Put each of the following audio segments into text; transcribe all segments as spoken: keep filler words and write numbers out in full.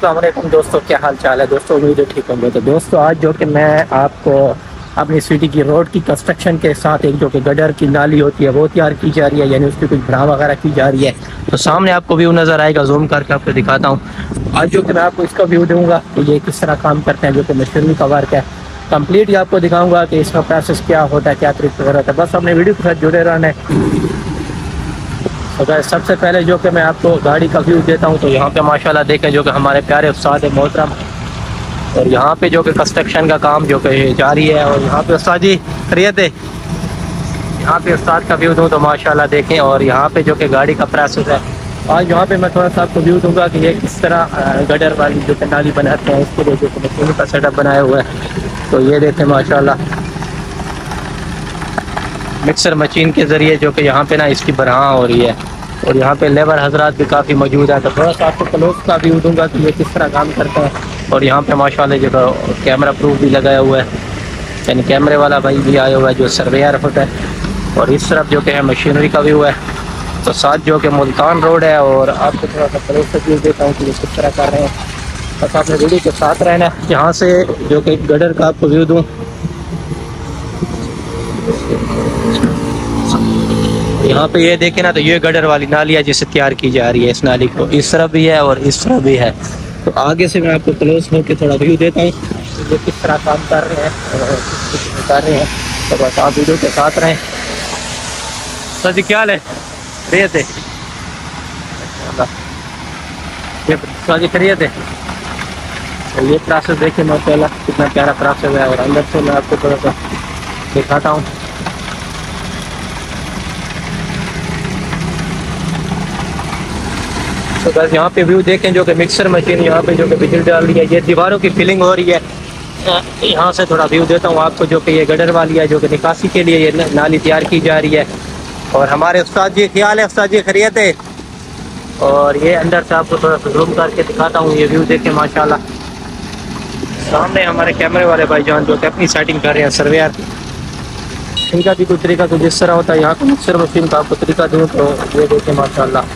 अस्सलाम वालेकुम दोस्तों, क्या हाल चाल है दोस्तों। उम्मीद है ठीक होंगे। तो दोस्तों आज जो कि मैं आपको अपनी सिटी की रोड की कंस्ट्रक्शन के साथ एक जो कि गडर की नाली होती है वो तैयार की जा रही है, यानी उसकी कुछ भरा वगैरह की जा रही है। तो सामने आपको व्यू नज़र आएगा, जूम करके आपको दिखाता हूँ। आज जो कि मैं आपको इसका व्यू दूंगा कि ये किस तरह काम करते हैं, जो कि मशीनरी का वर्क है। कंप्लीट ही आपको दिखाऊंगा कि इसका प्रोसेस क्या होता है, क्या तरीका होता है। बस अपने वीडियो के साथ जुड़े रहना है। तो सबसे पहले जो कि मैं आपको गाड़ी का व्यू देता हूं, तो यहाँ पे माशाल्लाह देखें जो कि हमारे प्यारे उस्ताद मोहतरम, और यहाँ पे जो कि कंस्ट्रक्शन का काम जो कि जारी है। और यहाँ पे उस्ताद जी खैरियत है। यहाँ पे उस्ताद का व्यू दूँ तो माशाल्लाह देखें, और यहाँ पे जो कि गाड़ी का प्रोसेस है। आज यहाँ पे मैं थोड़ा सा आपको व्यू दूंगा कि ये किस तरह गडर वाली जो कि नाली बनाते हैं, इसके लिए जो कि मशीनों का सेटअप बनाया हुआ है। तो ये देखें माशाल्लाह मिक्सर मशीन के ज़रिए जो कि यहाँ पे ना इसकी बरहा हो रही है, और यहाँ पे लेबर हजरात भी काफ़ी मौजूद है। तो थोड़ा सा आपको क्लोज का व्यू दूंगा कि ये किस तरह काम करता है। और यहाँ पे माशाल्लाह जो कैमरा प्रूफ भी लगाया हुआ है, यानी कैमरे वाला भाई भी आया हुआ है जो सर्वेयर होता है। और इस तरफ जो कि है मशीनरी का व्यू है। तो साथ जो कि मुल्तान रोड है, और आपको थोड़ा सा क्लोज से व्यू देता हूँ कि ये किस तरह कर रहे हैं। बस आपने वीडियो के साथ रहना है। यहाँ से जो कि गडर का आपको व्यू दूँ, यहाँ पे ये देखें ना, तो ये गडर वाली नाली है जिसे तैयार की जा रही है। इस नाली को इस तरफ भी है और इस तरफ भी है। तो आगे से मैं आपको क्लोज होकर थोड़ा व्यू देता हूँ ये किस तरह काम कर रहे हैं और किस किस कर रहे हैं। तो बस आप वीडियो के साथ रहें। सर जी क्या हाल है, खैरियत है? सर जी खैरियत है। तो ये प्रोसेस देखिए माशाल्लाह कितना प्यारा प्रोसेस है। और अंदर से मैं आपको थोड़ा सा दिखाता हूँ। तो बस यहाँ पे व्यू देखें जो कि मिक्सर मशीन यहाँ पे जो कि बिजली डाल रही है, ये दीवारों की फिलिंग हो रही है। यहाँ से थोड़ा व्यू देता हूँ आपको जो कि ये गडर वाली है जो कि निकासी के लिए ये नाली तैयार की जा रही है। और हमारे उस्ताद जी ख्याल है, उस्ताद जी खैरियत है। और ये अंदर से आपको थोड़ा सा जूम करके दिखाता हूँ। ये व्यू देखें माशाल्लाह। सामने हमारे कैमरे वाले भाईजान जो कि अपनी सेटिंग कर रहे हैं, सर्वेयर। इनका भी कोई तरीका कुछ इस तरह होता है। यहाँ पर मिक्सर मशीन का आपको तरीका दूँ तो ये देखें माशाल्लाह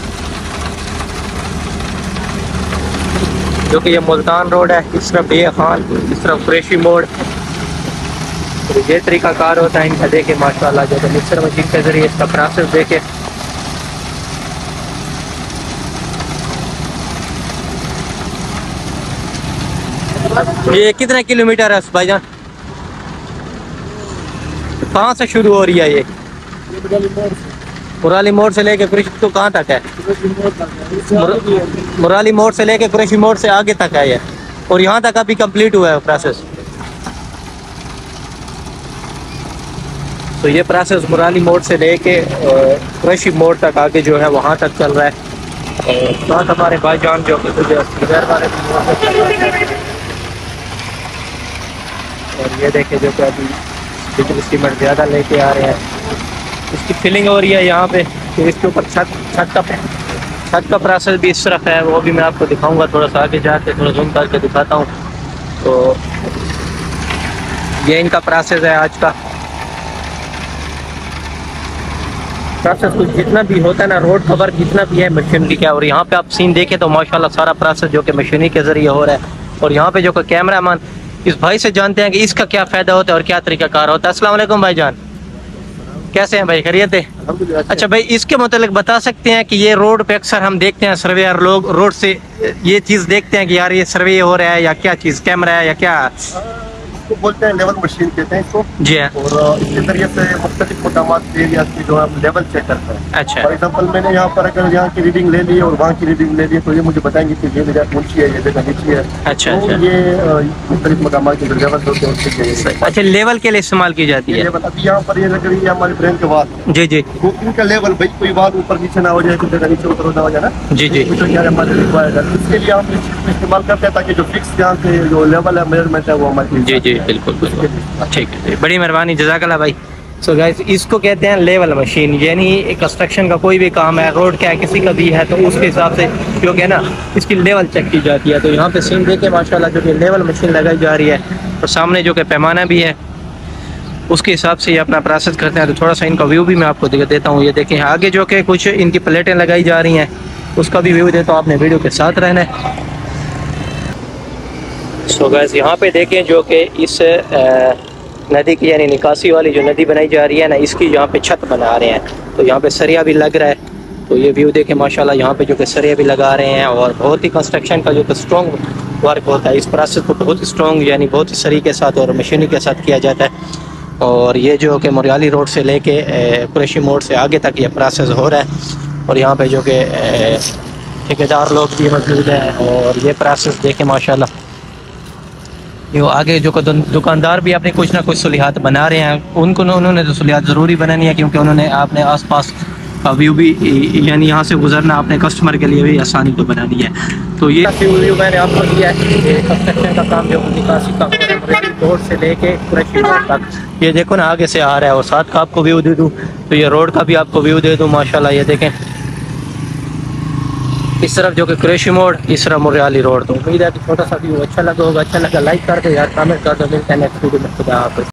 जो कि ये मुल्तान रोड है। इस तरफ बे खान, इस तरफ कुरैशी मोड़। तो ये तरीका कार होता है इनका। देखे माशाल्लाह जो कि मिक्सर मशीन के जरिए इसका प्रोसेस देखे। ये कितने किलोमीटर है भाईजान? कहाँ से शुरू हो रही है ये? मुराली मोड़ से लेके कुरैशी तो कहाँ तक है? मुराली मोड़ से लेके कुरैशी मोड़ से आगे तक है ये, और यहाँ तक अभी कंप्लीट हुआ है प्रोसेस। तो ये प्रोसेस मुराली मोड़ से लेके कुरैशी मोड़ तक आगे जो है वहाँ तक चल रहा है। और साथ हमारे भाईजान जो वाले, और ये देखे जो कि अभी बिजली सीमेंट ज़्यादा लेके आ रहे हैं। इसकी फिलिंग हो रही है यहाँ पे। फिर इसके ऊपर छत छत का छत का प्रोसेस भी इस तरफ है, वो भी मैं आपको दिखाऊंगा। थोड़ा सा आगे जाके थोड़ा जूम करके दिखाता हूँ। तो ये इनका प्रोसेस है आज का। प्रोसेस कुछ जितना भी होता है ना, रोड खबर जितना भी है मशीनरी का। और यहाँ पे आप सीन देखें तो माशाल्लाह सारा प्रोसेस जो कि मशीनरी के जरिए हो रहा है। और यहाँ पे जो कि कैमरामैन इस भाई से जानते हैं कि इसका क्या फ़ायदा होता है और क्या तरीका कार होता है। अस्सलाम वालेकुम भाईजान, कैसे हैं भाई, खैरियत है? अच्छा भाई, इसके मतलब बता सकते हैं कि ये रोड पे अक्सर हम देखते हैं सर्वेयर लोग रोड से ये चीज़ देखते हैं कि यार ये सर्वे हो रहा है या क्या चीज़, कैमरा है या क्या? इसको बोलते हैं लेवल मशीन कहते हैं इसको जी हाँ। और इसके जरिए से मुख्तलिफ मुकामात एरिया की जो हम लेवल चेक करते हैं। अच्छा। फॉर एग्जाम्पल मैंने यहाँ पर अगर यहाँ की रीडिंग ले ली और वहाँ की रीडिंग ले ली तो ये मुझे बताएंगे कि ये जगह ऊंची है, ये जगह नीची है। अच्छा तो अच्छा। ये मुख्तलिफ मुकामात के जो लेवल होते हैं उसके। अच्छा, लेवल के लिए इस्तेमाल की जाती है। अभी यहाँ पर ये लग रही है हमारे ब्रेन के बाद। जी जी। वो इनका लेवल भाई कोई बात ऊपर नीचे ना हो जाए, कोई जगह नीचे ऊपर ना हो जाए ना। जी जी। हमारे रिक्वायर्ड है, इसके लिए हम इस्तेमाल करते हैं ताकि जो फिक्स यहाँ के जो लेवल है मेजरमेंट है वो हमारे। जी जी बिल्कुल, ठीक है, बड़ी मेहरबानी, जज़ाकल्लाह भाई। सो so गाइस, इसको कहते हैं लेवल मशीन। यानी कंस्ट्रक्शन का कोई भी काम है, रोड का है, किसी का भी है, तो उसके हिसाब से जो है ना इसकी लेवल चेक की जाती है। तो यहाँ पे सीन देखे माशाल्लाह जो कि लेवल मशीन लगाई जा रही है, और सामने जो कि पैमाना भी है उसके हिसाब से ये अपना प्रोसेस करते हैं। तो थोड़ा सा इनका व्यू भी मैं आपको दे देता हूँ। ये देखें आगे जो कि कुछ इनकी प्लेटें लगाई जा रही हैं, उसका भी व्यू देता हूँ। आपने वीडियो के साथ रहना है। सो गैस यहाँ पे देखें जो कि इस आ, नदी की यानी निकासी वाली जो नदी बनाई जा रही है ना, इसकी यहाँ पे छत बना रहे हैं। तो यहाँ पे सरिया भी लग रहा है। तो ये व्यू देखें माशाल्लाह, यहाँ पे जो कि सरिया भी लगा रहे हैं और बहुत ही कंस्ट्रक्शन का जो कि स्ट्रॉन्ग वर्क होता है, इस प्रोसेस को बहुत ही स्ट्रॉन्ग यानी बहुत ही सरी के साथ और मशीनी के साथ किया जाता है। और ये जो कि मोरियाली रोड से लेके कुरैशी मोड़ से आगे तक ये प्रोसेस हो रहा है। और यहाँ पे जो कि ठेकेदार लोग भी मौजूद हैं और ये प्रोसेस देखें माशाल्लाह। जो आगे जो दुकानदार भी अपने कुछ ना कुछ सहूलियात बना रहे हैं, उनको उन्होंने तो सहूलियात ज़रूरी बनानी है, क्योंकि उन्होंने अपने आसपास का व्यू भी यानी यहाँ से गुजरना अपने कस्टमर के लिए भी आसानी को बनानी है। तो ये व्यू मैंने आपको दिया है। ये कंस्ट्रक्शन का काम जो निकासी का रोड से लेके कुरैशी रोड तक, ये देखो ना आगे से आ रहा है। और साथ का आपको व्यू दे दूँ तो ये रोड का भी आपको व्यू दे दूँ माशाल्लाह। ये देखें इस तरफ जो कि कुरैशी मोड़, इस तरफ मोरियाली रोड। तो उम्मीद है कि छोटा सा व्यू अच्छा लगा होगा। अच्छा लगा लाइक कर दो यार, कमेंट कर दो। मिलते हैं नेक्स्ट वीडियो में। खुदा हाफिज़।